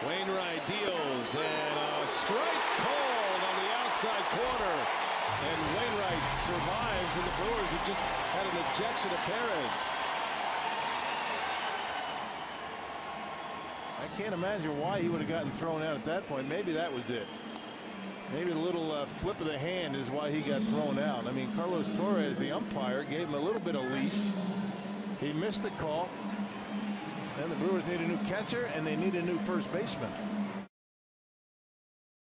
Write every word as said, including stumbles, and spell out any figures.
Wainwright deals, and a strike called on the outside corner. And Wainwright survives, and the Brewers have just had an ejection of Perez. I can't imagine why he would have gotten thrown out at that point. Maybe that was it. Maybe a little uh, flip of the hand is why he got thrown out. I mean, Carlos Torres, the umpire, gave him a little bit of leash. He missed the call. And the Brewers need a new catcher, and they need a new first baseman.